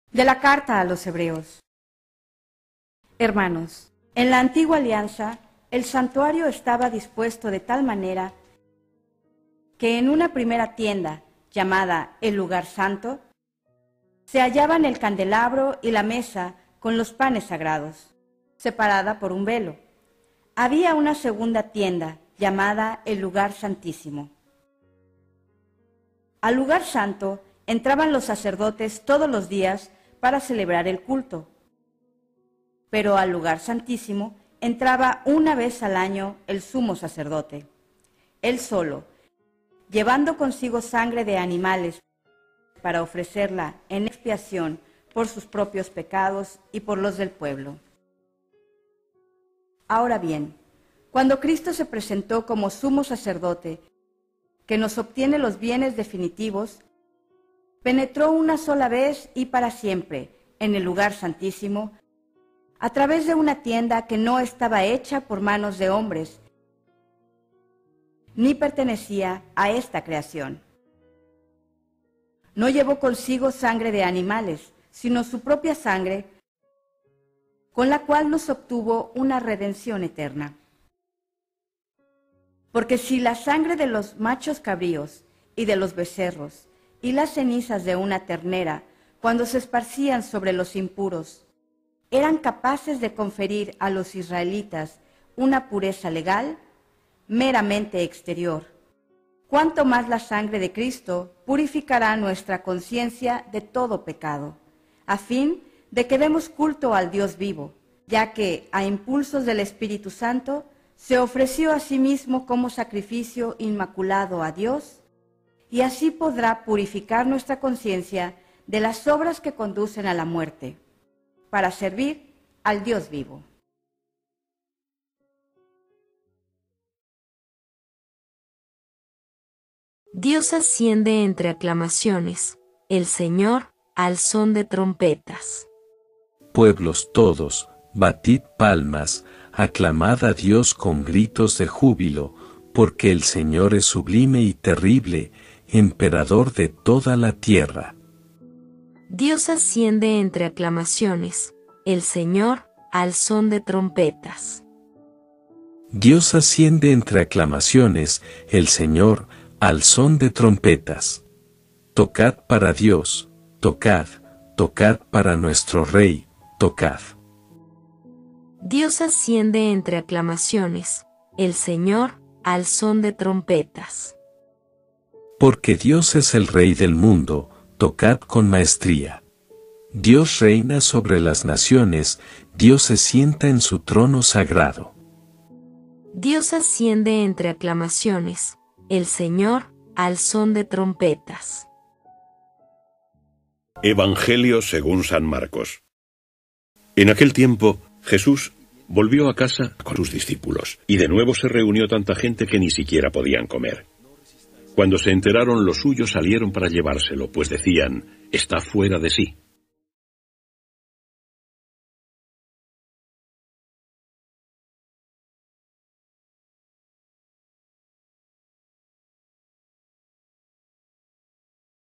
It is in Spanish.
De la carta a los Hebreos. Hermanos, en la antigua alianza, el santuario estaba dispuesto de tal manera que en una primera tienda, llamada el lugar santo, se hallaban el candelabro y la mesa con los panes sagrados, separada por un velo. Había una segunda tienda, llamada el lugar santísimo. Al lugar santo entraban los sacerdotes todos los días para celebrar el culto, pero al lugar santísimo entraba una vez al año el sumo sacerdote, él solo, llevando consigo sangre de animales para ofrecerla en expiación por sus propios pecados y por los del pueblo. Ahora bien, cuando Cristo se presentó como sumo sacerdote, que nos obtiene los bienes definitivos, penetró una sola vez y para siempre en el lugar santísimo, a través de una tienda que no estaba hecha por manos de hombres, ni pertenecía a esta creación. No llevó consigo sangre de animales, sino su propia sangre, con la cual nos obtuvo una redención eterna. Porque si la sangre de los machos cabríos y de los becerros y las cenizas de una ternera, cuando se esparcían sobre los impuros, eran capaces de conferir a los israelitas una pureza legal, meramente exterior, cuánto más la sangre de Cristo purificará nuestra conciencia de todo pecado, a fin de que demos culto al Dios vivo, ya que, a impulsos del Espíritu Santo, se ofreció a sí mismo como sacrificio inmaculado a Dios, y así podrá purificar nuestra conciencia de las obras que conducen a la muerte, para servir al Dios vivo. Dios asciende entre aclamaciones, el Señor al son de trompetas. Pueblos todos, batid palmas, aclamad a Dios con gritos de júbilo, porque el Señor es sublime y terrible, emperador de toda la tierra. Dios asciende entre aclamaciones, el Señor al son de trompetas. Dios asciende entre aclamaciones, el Señor al son de trompetas. Tocad para Dios, tocad, tocad para nuestro Rey, tocad. Dios asciende entre aclamaciones, el Señor al son de trompetas. Porque Dios es el Rey del mundo, tocad con maestría. Dios reina sobre las naciones, Dios se sienta en su trono sagrado. Dios asciende entre aclamaciones, el Señor al son de trompetas. Evangelio según San Marcos. En aquel tiempo, Jesús volvió a casa con sus discípulos, y de nuevo se reunió tanta gente que ni siquiera podían comer. Cuando se enteraron, los suyos salieron para llevárselo, pues decían, está fuera de sí.